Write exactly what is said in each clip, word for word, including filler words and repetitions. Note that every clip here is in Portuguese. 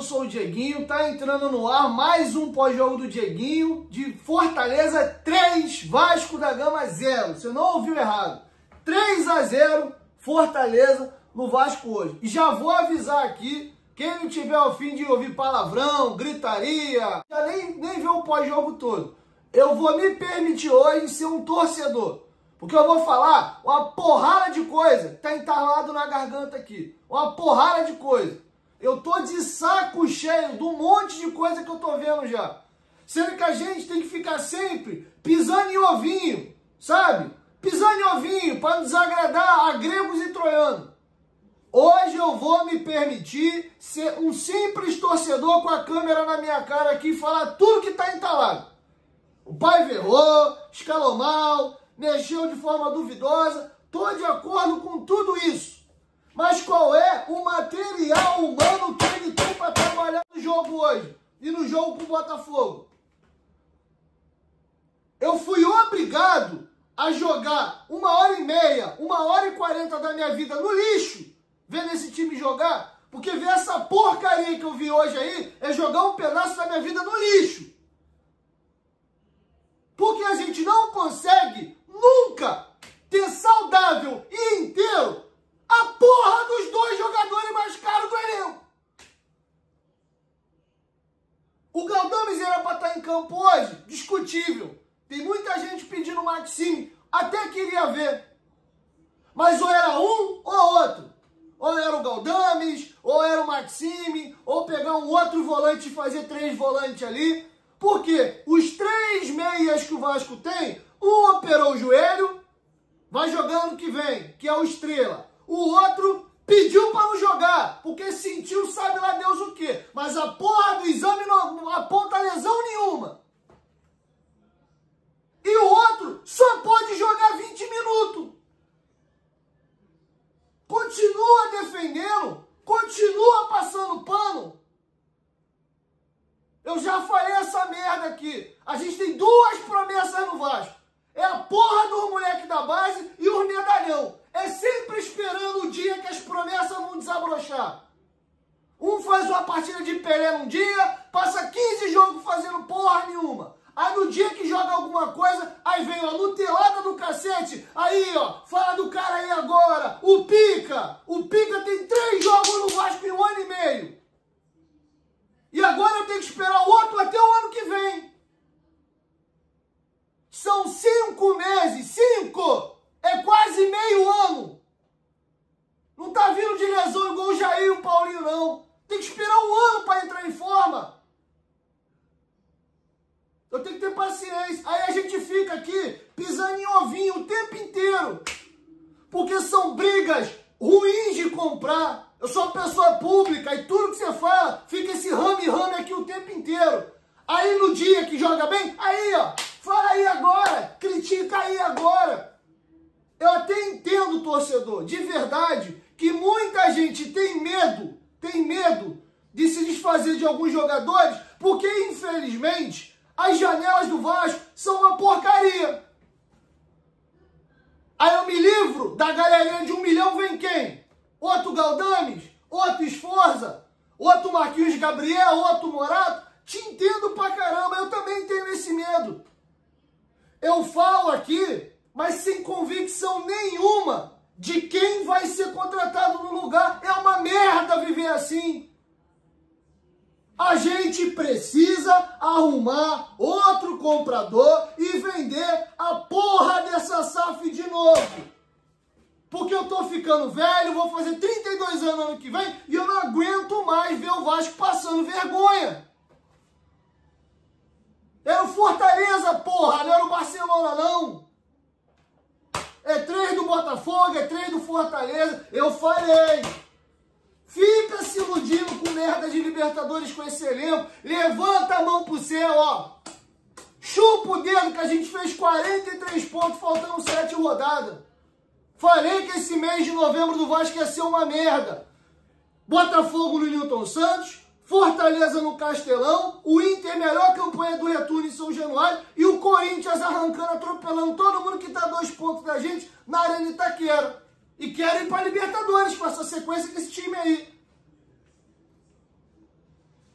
sou o Dieguinho, tá entrando no ar mais um pós-jogo do Dieguinho, de Fortaleza três, Vasco da Gama zero. Você não ouviu errado. três a zero, Fortaleza no Vasco hoje. E já vou avisar aqui, quem não tiver ao fim de ouvir palavrão, gritaria, já nem, nem vê o pós-jogo todo. Eu vou me permitir hoje ser um torcedor. Porque eu vou falar uma porrada de coisa que tá entalado na garganta aqui. Uma porrada de coisa. Eu tô de saco cheio de um monte de coisa que eu tô vendo já. Sendo que a gente tem que ficar sempre pisando em ovinho, sabe? Pisando em ovinho para desagradar a gregos e troianos. Hoje eu vou me permitir ser um simples torcedor com a câmera na minha cara aqui e falar tudo que tá entalado. O pai errou, escalou mal, mexeu de forma duvidosa. Tô de acordo com tudo isso. Mas qual é o material humano que ele tem para trabalhar no jogo hoje? E no jogo com o Botafogo? Eu fui obrigado a jogar uma hora e meia, uma hora e quarenta da minha vida no lixo, vendo esse time jogar, porque ver essa porcaria que eu vi hoje aí é jogar um pedaço da minha vida no lixo. Porque a gente não consegue nunca ter saudável e inteiro a porra dos dois jogadores mais caros do elenco. O Galdames era para estar em campo hoje? Discutível. Tem muita gente pedindo o Maxime. Até queria ver. Mas ou era um ou outro. Ou era o Galdames, ou era o Maxime, ou pegar um outro volante e fazer três volantes ali. Porque os três meias que o Vasco tem, um operou o joelho, vai jogando que vem, que é o Estrela. O outro pediu para não jogar, porque sentiu, sabe lá Deus o quê. Mas a porra do exame não aponta lesão nenhuma. E o outro só pode jogar vinte minutos. Continua defendendo, continua passando pano. Eu já falei essa merda aqui. A gente tem duas promessas no Vasco. É a porra dos moleque da base e os medalhão. É sempre esperando o dia que as promessas vão desabrochar. Um faz uma partida de Pelé num dia, passa quinze jogos fazendo porra nenhuma. Aí no dia que joga alguma coisa, aí vem a nutelada do cacete. Aí, ó, fala do cara aí agora. O Pica. O Pica tem três jogos no Vasco em um ano e meio. E agora eu tenho que esperar o outro até o ano que vem. São cinco meses. Cinco! É quase meio ano. Não tá vindo de lesão igual o Jair e o Paulinho, não. Tem que esperar um ano para entrar em forma. Eu tenho que ter paciência. Aí a gente fica aqui pisando em ovinho o tempo inteiro. Porque são brigas ruins de comprar. Eu sou uma pessoa pública e tudo que você fala fica esse rame-rame aqui o tempo inteiro. Aí no dia que joga bem, aí ó, fala aí agora, critica aí agora. Eu até entendo, torcedor, de verdade, que muita gente tem medo, tem medo de se desfazer de alguns jogadores, porque infelizmente as janelas do Vasco são uma porcaria. Aí eu me livro da galerinha de um milhão, vem quem? Outro Galdames, outro Esforza, outro Marquinhos Gabriel, outro Morato. Te entendo pra caramba, eu também tenho esse medo. Eu falo aqui, mas sem convicção nenhuma de quem vai ser contratado no lugar. É uma merda viver assim. A gente precisa arrumar outro comprador e vender a porra dessa S A F de novo. Porque eu tô ficando velho, vou fazer trinta e dois anos ano que vem e eu não aguento mais ver o Vasco passando vergonha. Era o Fortaleza, porra, não era o Barcelona, não. É três do Botafogo, é três do Fortaleza. Eu falei. Fica se iludindo com merda de Libertadores com esse elenco. Levanta a mão pro céu, ó. Chupa o dedo que a gente fez quarenta e três pontos, faltando sete rodadas. Falei que esse mês de novembro do Vasco ia ser uma merda. Botafogo no Newton Santos, Fortaleza no Castelão, o Inter melhor campanha do retorno em São Januário e o Corinthians arrancando, atropelando todo mundo que tá a dois pontos da gente na Arena Itaquera. E quero ir para Libertadores com essa sequência desse time aí.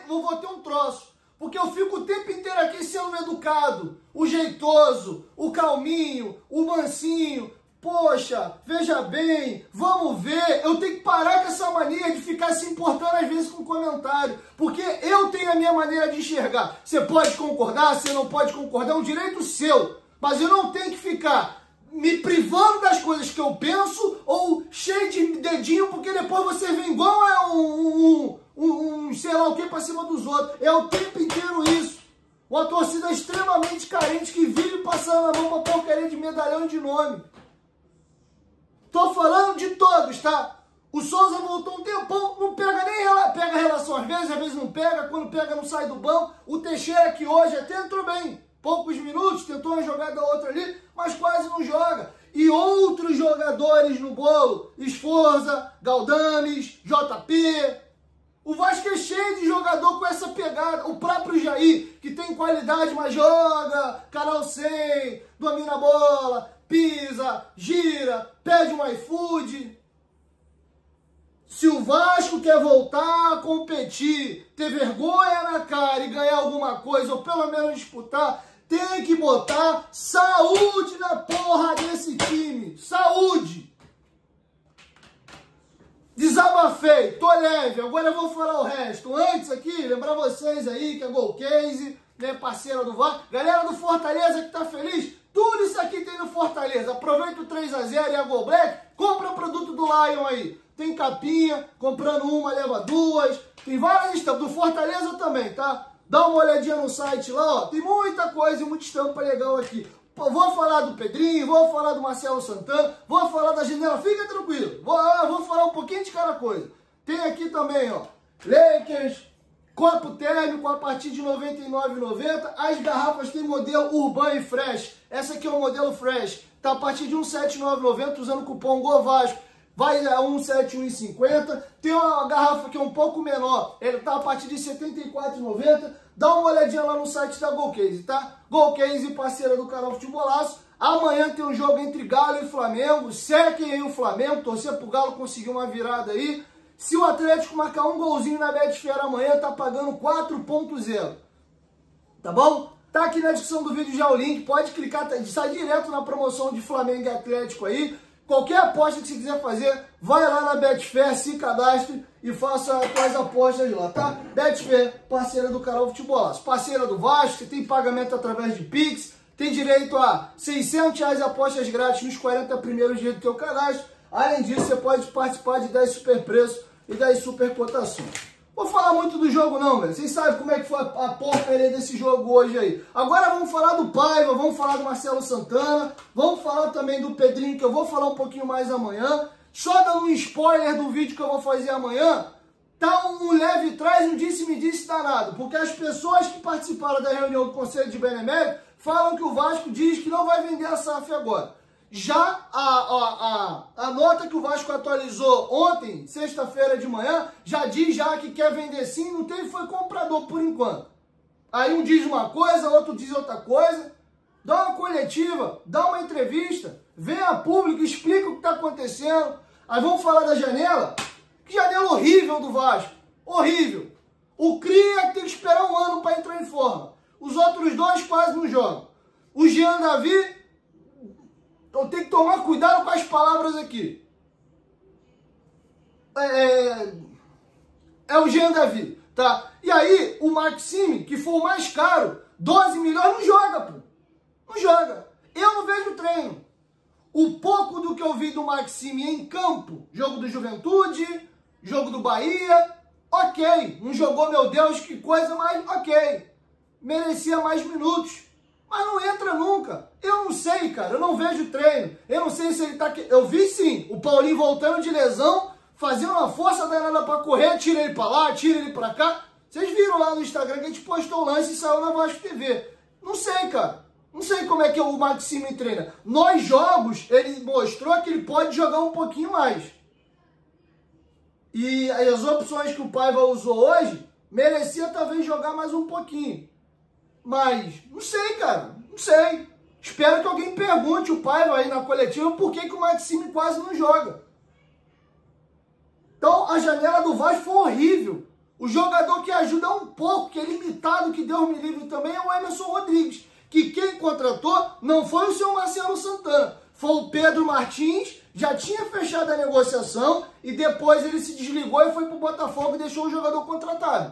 eu vou ter um troço. Porque eu fico o tempo inteiro aqui sendo educado, o jeitoso, o calminho, o mansinho. Poxa, veja bem, vamos ver. Eu tenho que parar com essa mania de ficar se importando às vezes com comentário. Porque eu tenho a minha maneira de enxergar. Você pode concordar, você não pode concordar, é um direito seu. Mas eu não tenho que ficar me privando das coisas que eu penso ou cheio de dedinho, porque depois você vem igual a um, um, um, um sei lá o que pra cima dos outros. É o tempo inteiro isso. Uma torcida extremamente carente que vive passando a mão pra porcaria de medalhão de nome. Tô falando de todos, tá? O Souza voltou um tempão, não pega nem pega relação às vezes, às vezes não pega, quando pega não sai do banco. O Teixeira que hoje até entrou bem, poucos minutos, tentou uma jogada ou outra ali, mas quase não joga. E outros jogadores no bolo, Esforza, Galdames, J P. O Vasco é cheio de jogador com essa pegada. O próprio Jair, que tem qualidade, mas joga, canal cem, domina a bola, pisa, gira, pede um iFood. Se o Vasco quer voltar a competir, ter vergonha na cara e ganhar alguma coisa, ou pelo menos disputar, tem que botar saúde na porra desse time. Saúde! Desabafei, tô leve, agora eu vou falar o resto. Antes aqui, lembrar vocês aí que a Golcase, né, parceira do Vasco, galera do Fortaleza que tá feliz, tudo isso aqui tem no Fortaleza. Aproveita o três a zero e a Gol Black, compra o produto do Lion aí. Tem capinha, comprando uma leva duas, tem várias estampas, do Fortaleza também, tá? Dá uma olhadinha no site lá, ó, tem muita coisa e muita estampa legal aqui. Pô, vou falar do Pedrinho, vou falar do Marcelo Santana, vou falar da janela, fica tranquilo, vou, vou falar um pouquinho de cada coisa. Tem aqui também, ó, Lakers, copo térmico a partir de noventa e nove reais e noventa centavos. As garrafas tem modelo Urban e Fresh. Essa aqui é o modelo Fresh. Tá a partir de cento e setenta e nove reais e noventa centavos usando o cupom GOVASCO. Vai a cento e setenta e um reais e cinquenta centavos. Tem uma garrafa que é um pouco menor. Ele tá a partir de setenta e quatro reais e noventa centavos. Dá uma olhadinha lá no site da Golcase, tá? Golcase, parceira do canal Futebolaço. Amanhã tem um jogo entre Galo e Flamengo. Sequem aí o Flamengo. Torcer pro Galo conseguir uma virada aí. Se o Atlético marcar um golzinho na Betfair amanhã, tá pagando quatro ponto zero. Tá bom? Tá aqui na descrição do vídeo já o link. Pode clicar, sai direto na promoção de Flamengo e Atlético aí. Qualquer aposta que você quiser fazer, vai lá na Betfair, se cadastre e faça as suas apostas lá, tá? Betfair, parceira do canal Futebolaço. Parceira do Vasco, você tem pagamento através de Pix, tem direito a seiscentos reais de apostas grátis nos quarenta primeiros dias do teu cadastro. Além disso, você pode participar de dez super preços e dez super cotações. Vou falar muito do jogo não, velho. Vocês sabem como é que foi a, a porcaria desse jogo hoje aí. Agora vamos falar do Paiva, vamos falar do Marcelo Santana, vamos falar também do Pedrinho, que eu vou falar um pouquinho mais amanhã. Só dando um spoiler do vídeo que eu vou fazer amanhã, tá um leve trás, um disse-me-disse danado. Porque as pessoas que participaram da reunião do Conselho de Benemérito falam que o Vasco diz que não vai vender a S A F agora. Já a, a, a, a nota que o Vasco atualizou ontem, sexta-feira de manhã, já diz já que quer vender sim, não teve, foi comprador por enquanto. Aí um diz uma coisa, outro diz outra coisa. Dá uma coletiva, dá uma entrevista, vem a público, explica o que está acontecendo. Aí vamos falar da janela. Que janela horrível do Vasco, horrível. O Cria tem que esperar um ano para entrar em forma. Os outros dois quase não jogam. O Jean Davi... Então tem que tomar cuidado com as palavras aqui. É, é o Jean Davi, tá? E aí, o Maxime, que foi o mais caro, doze milhões, não joga, pô. Não joga. Eu não vejo treino. O pouco do que eu vi do Maxime em campo, jogo do Juventude, jogo do Bahia, ok. Não jogou, meu Deus, que coisa, mas ok. Merecia mais minutos. Mas não entra nunca. Eu não sei, cara. Eu não vejo treino. Eu não sei se ele tá... Eu vi sim o Paulinho voltando de lesão, fazendo uma força danada pra correr, tira ele pra lá, tira ele pra cá. Vocês viram lá no Instagram que a gente postou o lance e saiu na Vasco T V. Não sei, cara. Não sei como é que o Maxime treina. Nos jogos, ele mostrou que ele pode jogar um pouquinho mais. E as opções que o Paiva usou hoje, merecia talvez jogar mais um pouquinho. Mas, não sei, cara, não sei. Espero que alguém pergunte o Paiva aí na coletiva por que, que o Maxime quase não joga. Então, a janela do Vasco foi horrível. O jogador que ajuda um pouco, que é limitado, que Deus me livre também, é o Emerson Rodrigues. Que quem contratou não foi o seu Marcelo Santana, foi o Pedro Martins, já tinha fechado a negociação e depois ele se desligou e foi para o Botafogo e deixou o jogador contratado.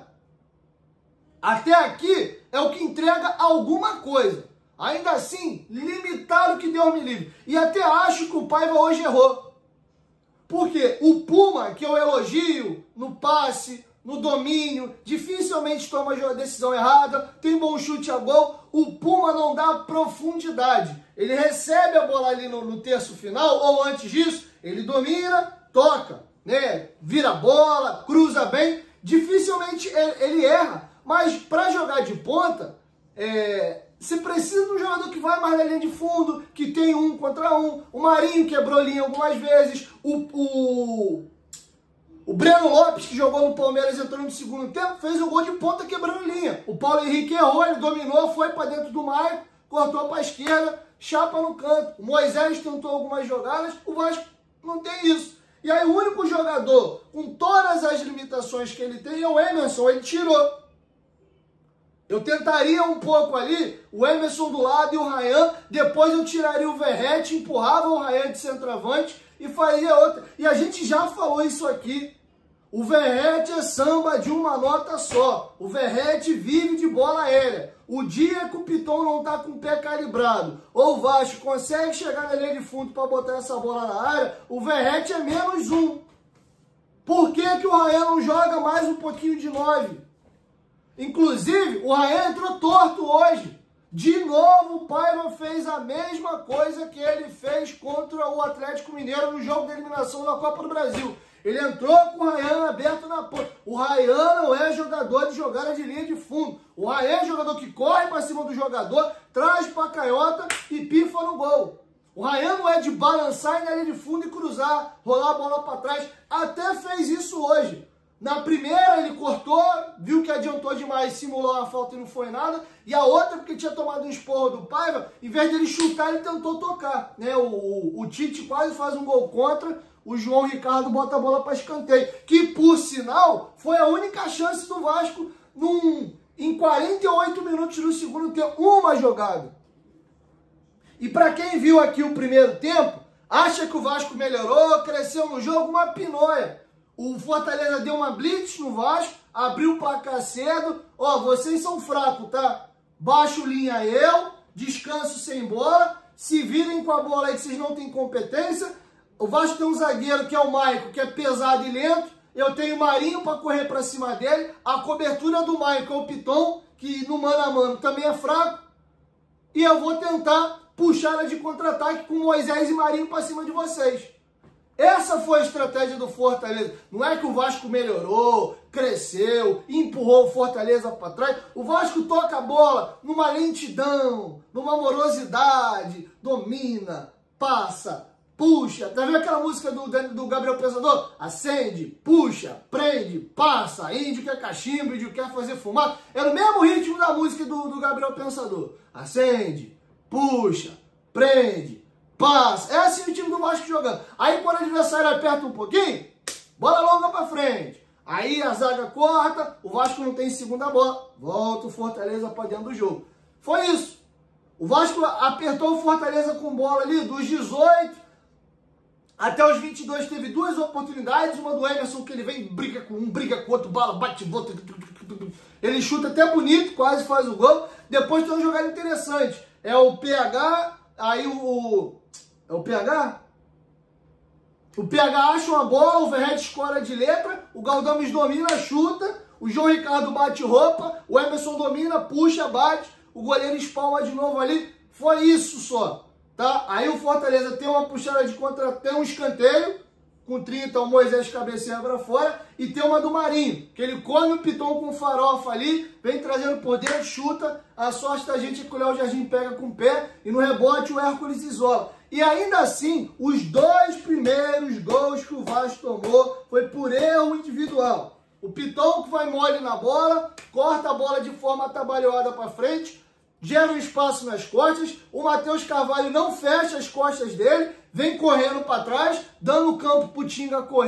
Até aqui é o que entrega alguma coisa. Ainda assim, limitado, que Deus me livre. E até acho que o Paiva hoje errou. Porque o Puma, que eu elogio no passe, no domínio, dificilmente toma a decisão errada, tem bom chute a gol, o Puma não dá profundidade. Ele recebe a bola ali no, no terço final, ou antes disso, ele domina, toca, né? Vira a bola, cruza bem, dificilmente ele, ele erra. Mas para jogar de ponta, é, você precisa de um jogador que vai mais na linha de fundo, que tem um contra um. O Marinho quebrou linha algumas vezes, o... o O Breno Lopes, que jogou no Palmeiras, entrou no segundo tempo, fez um gol de ponta quebrando linha. O Paulo Henrique errou, ele dominou, foi para dentro do Maicon, cortou para a esquerda, chapa no canto. O Moisés tentou algumas jogadas, o Vasco não tem isso. E aí o único jogador com todas as limitações que ele tem é o Emerson, ele tirou. Eu tentaria um pouco ali, o Emerson do lado e o Ryan, depois eu tiraria o Verratti, empurrava o Ryan de centroavante e faria outra. E a gente já falou isso aqui. O Verratti é samba de uma nota só. O Verratti vive de bola aérea. O dia que o Piton não tá com o pé calibrado, ou o Vasco consegue chegar na linha de fundo para botar essa bola na área, o Verratti é menos um. Por que que o Ryan não joga mais um pouquinho de nove? Inclusive, o Ryan entrou torto hoje. De novo, o Paiva fez a mesma coisa que ele fez contra o Atlético Mineiro no jogo de eliminação da Copa do Brasil. Ele entrou com o Ryan aberto na ponta. O Ryan não é jogador de jogada de linha de fundo. O Ryan é jogador que corre para cima do jogador, traz para a canhota e pifa no gol. O Ryan não é de balançar na linha de fundo e cruzar, rolar a bola para trás. Até fez isso hoje. Na primeira ele cortou, viu que adiantou demais, simulou a falta e não foi nada. E a outra, porque tinha tomado um esporro do Paiva, em vez de ele chutar, ele tentou tocar. Né? O, o, o Tite quase faz um gol contra, o João Ricardo bota a bola para escanteio. Que, por sinal, foi a única chance do Vasco num, em quarenta e oito minutos do segundo tempo. Uma jogada. E para quem viu aqui o primeiro tempo, acha que o Vasco melhorou, cresceu no jogo, uma pinóia. O Fortaleza deu uma blitz no Vasco, abriu o placar cedo. Ó, vocês são fracos, tá? Baixo linha eu, descanso sem bola, se virem com a bola aí que vocês não têm competência. O Vasco tem um zagueiro que é o Maicon, que é pesado e lento. Eu tenho o Marinho para correr para cima dele. A cobertura do Maicon é o Piton, que no mano a mano também é fraco. E eu vou tentar puxar ela de contra-ataque com Moisés e Marinho para cima de vocês. Essa foi a estratégia do Fortaleza. Não é que o Vasco melhorou, cresceu, empurrou o Fortaleza para trás. O Vasco toca a bola numa lentidão, numa morosidade, domina, passa, puxa. Tá vendo aquela música do, do Gabriel Pensador? Acende, puxa, prende, passa. Índio quer cachimbo, índio quer fazer fumar. Era o mesmo ritmo da música do, do Gabriel Pensador. Acende, puxa, prende, passa. É assim o time do Vasco jogando. Aí quando o adversário aperta um pouquinho, bola longa pra frente. Aí a zaga corta, o Vasco não tem segunda bola. Volta o Fortaleza pra dentro do jogo. Foi isso. O Vasco apertou o Fortaleza com bola ali dos dezoito até os vinte e dois. Teve duas oportunidades. Uma do Emerson, que ele vem, briga com um, briga com outro, bala, bate, volta. Ele chuta até bonito, quase faz o gol. Depois tem uma jogada interessante. É o P H, aí o... É o P H? O P H acha uma bola, o Verratti escora de letra, o Galdames domina, chuta, o João Ricardo bate roupa, o Emerson domina, puxa, bate, o goleiro espalma de novo ali. Foi isso só, tá? Aí o Fortaleza tem uma puxada de contra, tem um escanteio, com trinta, o Moisés cabeceia pra fora, e tem uma do Marinho, que ele come o Piton com farofa ali, vem trazendo por dentro, chuta, a sorte da gente é que o Léo Jardim pega com o pé, e no rebote o Hércules isola. E ainda assim, os dois primeiros gols que o Vasco tomou foi por erro individual. O Piton que vai mole na bola, corta a bola de forma atabalhoada para frente, gera um espaço nas costas, o Matheus Carvalho não fecha as costas dele, vem correndo para trás, dando campo pro Tinga correr,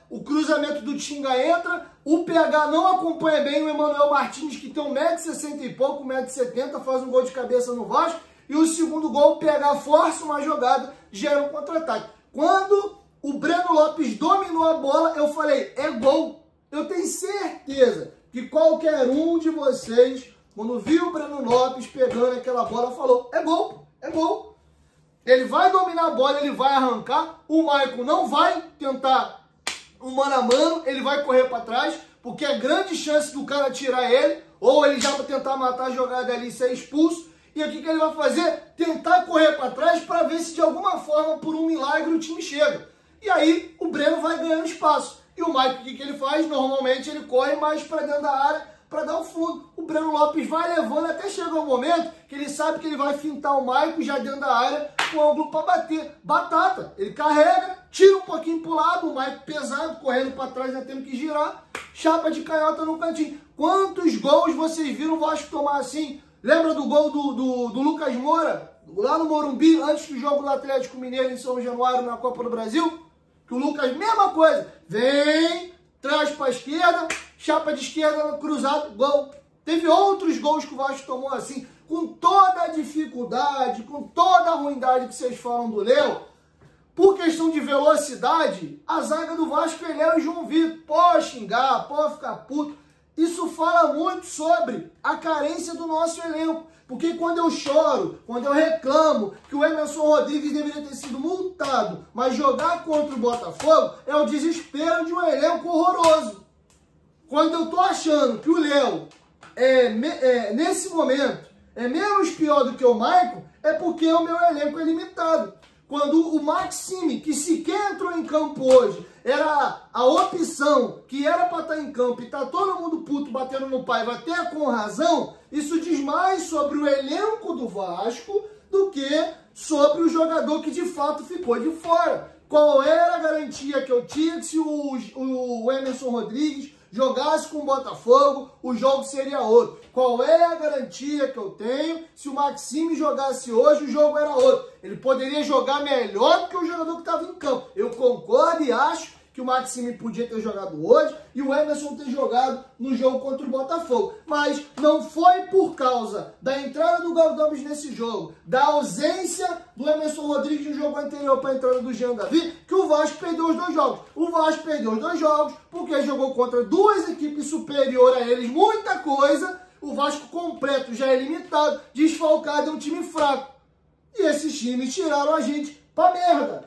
o cruzamento do Tinga entra, o P H não acompanha bem o Emanuel Martins, que tem um metro e sessenta e pouco, um metro e setenta, faz um gol de cabeça no Vasco, e o segundo gol, o P H força uma jogada, gera um contra-ataque. Quando o Breno Lopes dominou a bola, eu falei, é gol. Eu tenho certeza que qualquer um de vocês, quando viu o Breno Lopes pegando aquela bola, falou, é gol, é gol. Ele vai dominar a bola, ele vai arrancar, o Maicon não vai tentar um mano a mano, ele vai correr para trás, porque é grande chance do cara tirar ele, ou ele já vai tentar matar a jogada ali e ser expulso. E o que, que ele vai fazer? Tentar correr para trás para ver se de alguma forma, por um milagre, o time chega. E aí o Breno vai ganhando espaço. E o Maicon, o que, que ele faz? Normalmente ele corre mais para dentro da área, para dar o fundo. O Breno Lopes vai levando até chegar um momento que ele sabe que ele vai fintar o Maicon já dentro da área com o ângulo para bater. Batata. Ele carrega, tira um pouquinho pro lado, o Maicon pesado, correndo para trás, já tendo que girar. Chapa de canhota no cantinho. Quantos gols vocês viram o Vasco tomar assim? Lembra do gol do, do, do Lucas Moura? Lá no Morumbi, antes do jogo do Atlético Mineiro em São Januário na Copa do Brasil? Que o Lucas, mesma coisa. Vem, traz para a esquerda, chapa de esquerda, cruzado, gol. Teve outros gols que o Vasco tomou assim, com toda a dificuldade, com toda a ruindade que vocês falam do Léo. Por questão de velocidade, a zaga do Vasco é Léo e João Vitor. Pode xingar, pode ficar puto. Isso fala muito sobre a carência do nosso elenco. Porque quando eu choro, quando eu reclamo que o Emerson Rodrigues deveria ter sido multado, mas jogar contra o Botafogo é o desespero de um elenco horroroso. Quando eu tô achando que o Léo, é, é, nesse momento, é menos pior do que o Maicon, é porque o meu elenco é limitado. Quando o Maxime, que sequer entrou em campo hoje, era a opção que era para estar em campo e tá todo mundo puto batendo no Paiva até com razão, isso diz mais sobre o elenco do Vasco do que sobre o jogador que de fato ficou de fora. Qual era a garantia que eu tinha que se o, o Emerson Rodrigues jogasse com o Botafogo, o jogo seria outro? Qual é a garantia que eu tenho se o Maxime jogasse hoje, o jogo era outro? Ele poderia jogar melhor do que o jogador que estava em campo. Eu concordo e acho que o Maxime podia ter jogado hoje e o Emerson ter jogado no jogo contra o Botafogo. Mas não foi por causa da entrada do Galdames nesse jogo, da ausência do Emerson Rodrigues no jogo anterior para a entrada do Jean Davi, que o Vasco perdeu os dois jogos. O Vasco perdeu os dois jogos porque jogou contra duas equipes superiores a eles, muita coisa. O Vasco completo já é limitado, desfalcado, é um time fraco. E esses times tiraram a gente pra merda.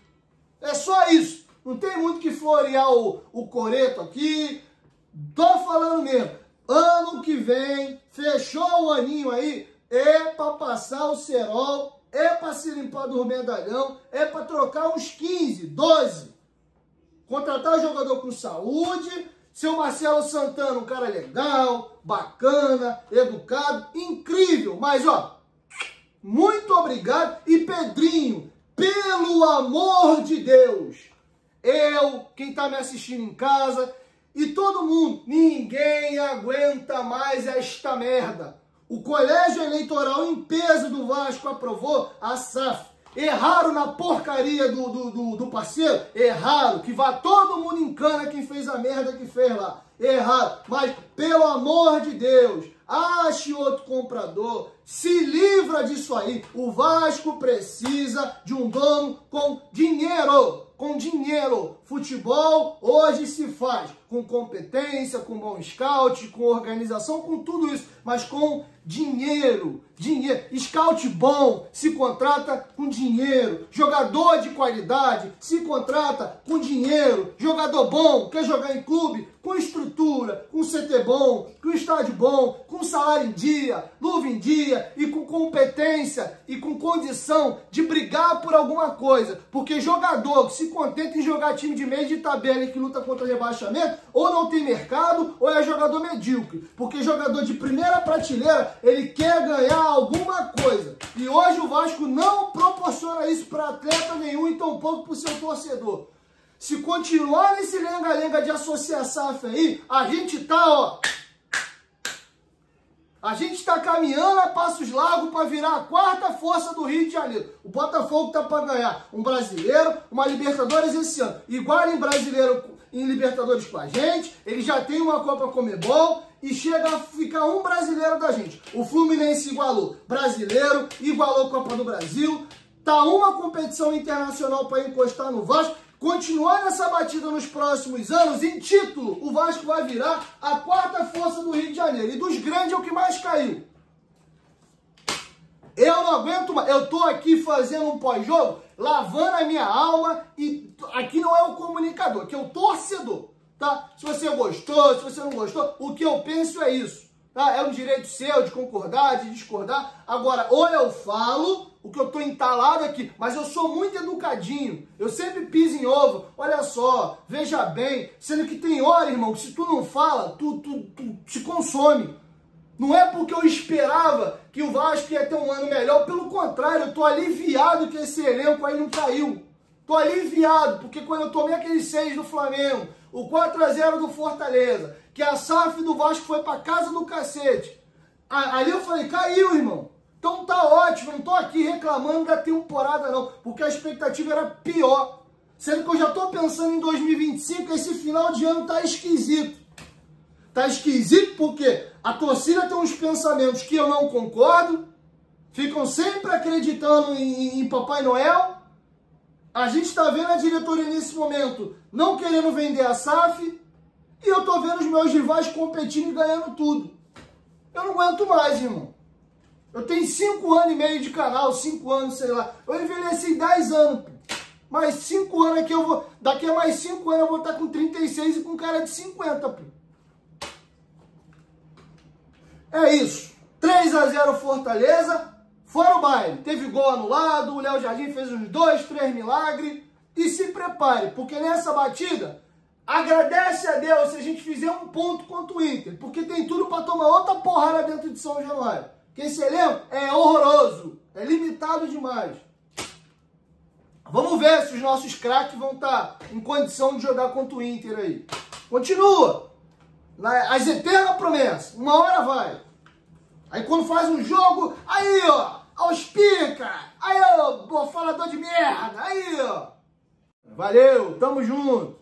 É só isso. Não tem muito que florear o, o coreto aqui. Tô falando mesmo. Ano que vem, fechou o aninho aí, é pra passar o cerol, é pra se limpar do medalhão, é pra trocar uns quinze, doze. Contratar jogador com saúde. Seu Marcelo Santana, um cara legal, bacana, educado, incrível. Mas, ó, muito obrigado. E Pedrinho, pelo amor de Deus, eu, quem tá me assistindo em casa e todo mundo, ninguém aguenta mais esta merda. O Colégio Eleitoral em peso do Vasco aprovou a S A F. Erraram na porcaria do, do, do, do parceiro? Erraram. Que vá todo mundo em cana quem fez a merda que fez lá. Erraram. Mas, pelo amor de Deus, ache outro comprador. Se livra disso aí. O Vasco precisa de um dono com dinheiro. Com dinheiro. Futebol hoje se faz com competência, com bom scout, com organização, com tudo isso. Mas com dinheiro. Dinheiro. Scout bom se contrata com dinheiro. Jogador de qualidade se contrata com dinheiro. Jogador bom quer jogar em clube com estrutura, com C T bom, com estádio bom, com salário em dia, luva em dia e com competência e com condição de brigar por alguma coisa. Porque jogador que se contenta em jogar time de meio de tabela e que luta contra rebaixamento, ou não tem mercado, ou é jogador medíocre. Porque jogador de primeira prateleira, ele quer ganhar alguma coisa. E hoje o Vasco não proporciona isso para atleta nenhum e tampouco para o seu torcedor. Se continuar nesse lenga-lenga de associar S A F aí, a gente tá, ó... A gente tá caminhando a passos largos para virar a quarta força do Rio de Janeiro. O Botafogo tá para ganhar um brasileiro, uma Libertadores esse ano. Igual em brasileiro, em Libertadores com a gente, ele já tem uma Copa Conmebol e chega a ficar um brasileiro da gente. O Fluminense igualou brasileiro, igualou Copa do Brasil, tá uma competição internacional para encostar no Vasco. Continuar nessa batida nos próximos anos, em título, o Vasco vai virar a quarta força do Rio de Janeiro. E dos grandes é o que mais caiu. Eu não aguento mais. Eu tô aqui fazendo um pós-jogo, lavando a minha alma, e aqui não é o comunicador, aqui é o torcedor, tá? Se você gostou, se você não gostou, o que eu penso é isso, tá? É um direito seu de concordar, de discordar. Agora, ou eu falo o que eu tô entalado aqui, mas eu sou muito educadinho, eu sempre piso em ovo, olha só, veja bem, sendo que tem hora, irmão, que se tu não fala, tu, tu, tu te consome. Não é porque eu esperava que o Vasco ia ter um ano melhor, pelo contrário, eu tô aliviado que esse elenco aí não caiu. Tô aliviado, porque quando eu tomei aquele seis do Flamengo, o quatro a zero do Fortaleza, que a S A F do Vasco foi pra casa do cacete, ali eu falei, caiu, irmão. Então tá ótimo, não tô aqui reclamando da temporada não, porque a expectativa era pior. Sendo que eu já tô pensando em dois mil e vinte e cinco, esse final de ano tá esquisito. Tá esquisito porque a torcida tem uns pensamentos que eu não concordo, ficam sempre acreditando em, em Papai Noel. A gente tá vendo a diretoria nesse momento não querendo vender a S A F, e eu tô vendo os meus rivais competindo e ganhando tudo. Eu não aguento mais, irmão. Eu tenho cinco anos e meio de canal, cinco anos, sei lá. Eu envelheci dez anos. Mais cinco anos aqui eu vou... Daqui a mais cinco anos eu vou estar com trinta e seis e com cara de cinquenta, pô. É isso. três a zero Fortaleza, fora o baile. Teve gol anulado, o Léo Jardim fez uns dois, três milagres. E se prepare, porque nessa batida, agradece a Deus se a gente fizer um ponto contra o Inter. Porque tem tudo para tomar outra porrada dentro de São Januário. Porque esse elenco é horroroso, é limitado demais. Vamos ver se os nossos craques vão estar em condição de jogar contra o Inter aí. Continua. As eternas promessas. Uma hora vai. Aí quando faz um jogo, aí ó, aos pica, aí ó, falador de merda, aí ó. Valeu, tamo junto.